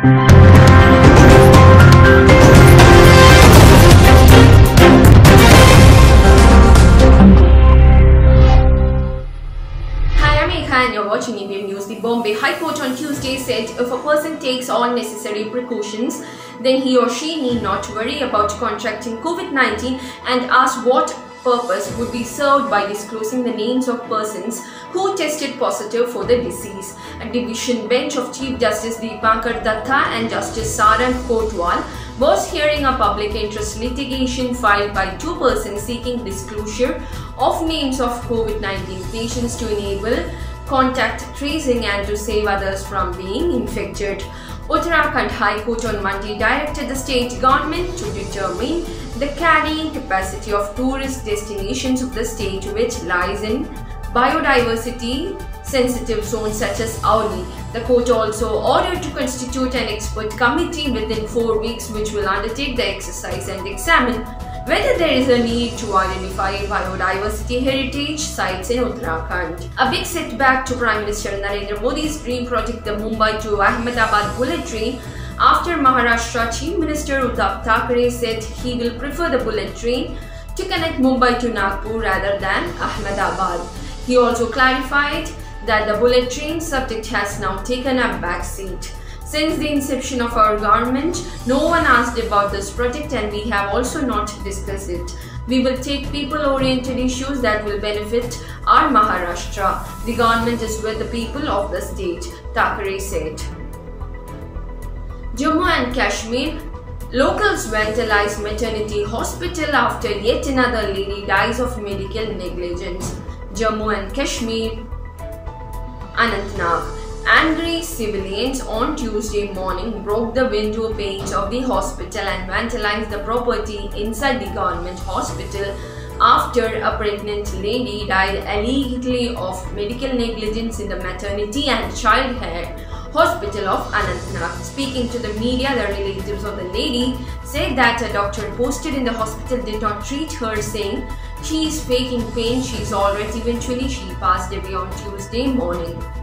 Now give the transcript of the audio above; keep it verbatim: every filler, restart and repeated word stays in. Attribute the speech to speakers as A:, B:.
A: And you're watching Indian News. The Bombay High Court on Tuesday said if a person takes all necessary precautions, then he or she need not worry about contracting COVID nineteen, and asked what purpose would be served by disclosing the names of persons who tested positive for the disease. A division bench of Chief Justice Deepankar Datta and Justice Sarang Kotwal was hearing a public interest litigation filed by two persons seeking disclosure of names of COVID nineteen patients to enable contact tracing and to save others from being infected. Uttarakhand High Court on Monday directed the state government to determine the carrying capacity of tourist destinations of the state which lies in biodiversity sensitive zones such as Auli. The court also ordered to constitute an expert committee within four weeks which will undertake the exercise and examine whether there is a need to identify biodiversity heritage sites in Uttarakhand. A big setback to Prime Minister Narendra Modi's dream project, the Mumbai to Ahmedabad bullet train, after Maharashtra Chief Minister Uddhav Thackeray said he will prefer the bullet train to connect Mumbai to Nagpur rather than Ahmedabad. He also clarified that the bullet train subject has now taken a back seat. Since the inception of our government, no one asked about this project and we have also not discussed it. We will take people-oriented issues that will benefit our Maharashtra. The government is with the people of the state, Thackeray said. Jammu and Kashmir. Locals vandalize maternity hospital after yet another lady dies of medical negligence. Jammu and Kashmir, Anantnag. Angry civilians on Tuesday morning broke the window panes of the hospital and vandalized the property inside the government hospital after a pregnant lady died allegedly of medical negligence in the maternity and child care hospital of Anantnag. Speaking to the media, the relatives of the lady said that a doctor posted in the hospital did not treat her, saying she is faking pain. She is alright. Eventually, she passed away on Tuesday morning.